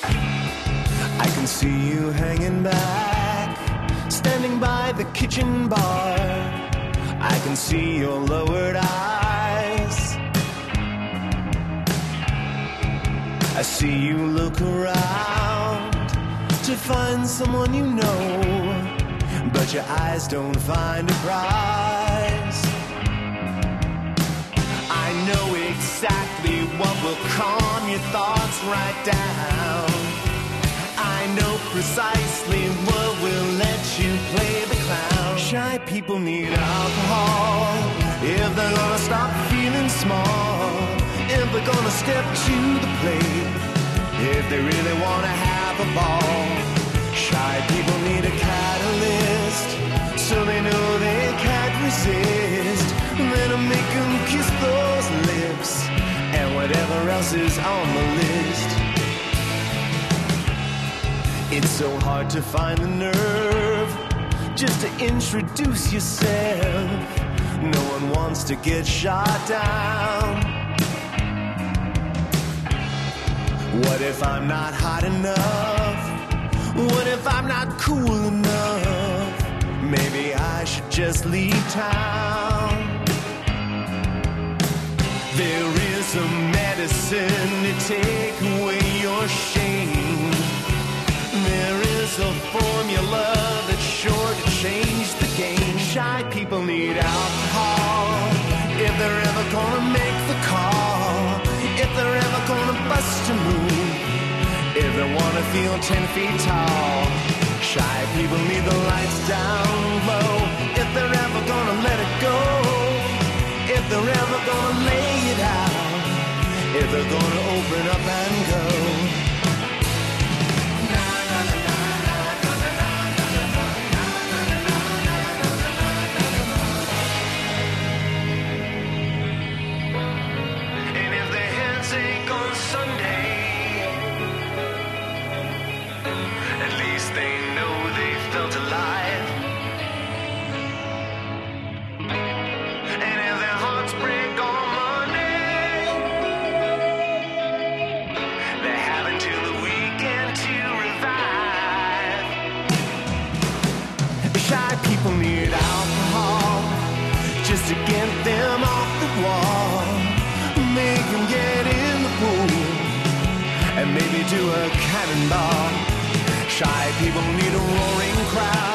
I can see you hanging back, standing by the kitchen bar. I can see your lowered eyes. I see you look around to find someone you know, but your eyes don't find a prize. I know exactly what will calm your thoughts right down. I know precisely what will let you play the clown. Shy people need alcohol if they're gonna stop feeling small, if they're gonna step to the plate, if they really wanna have a ball. Shy people need a catalyst, so they know they can't resist. Then I make them kiss those lips and whatever else is on the list. It's so hard to find the nerve just to introduce yourself. No one wants to get shot down. What if I'm not hot enough? What if I'm not cool enough? Maybe I should just leave town. There is a medicine to take away your shame. There is a formula that's sure to change the game. Shy people need alcohol if they're ever gonna make the call, if they're ever gonna bust a move, if they wanna feel 10 feet tall. Shy people need the lights down low if they're ever gonna let it go, if they're ever gonna lay it out, if they're gonna open up and go. And if their heads ache on Sunday, at least they know they felt alive. And if their hearts break on Monday, they have until the weekend to revive. Shy people need alcohol just to get them off the wall, make them get in the pool, and maybe do a cannonball. Shy people need a roaring crowd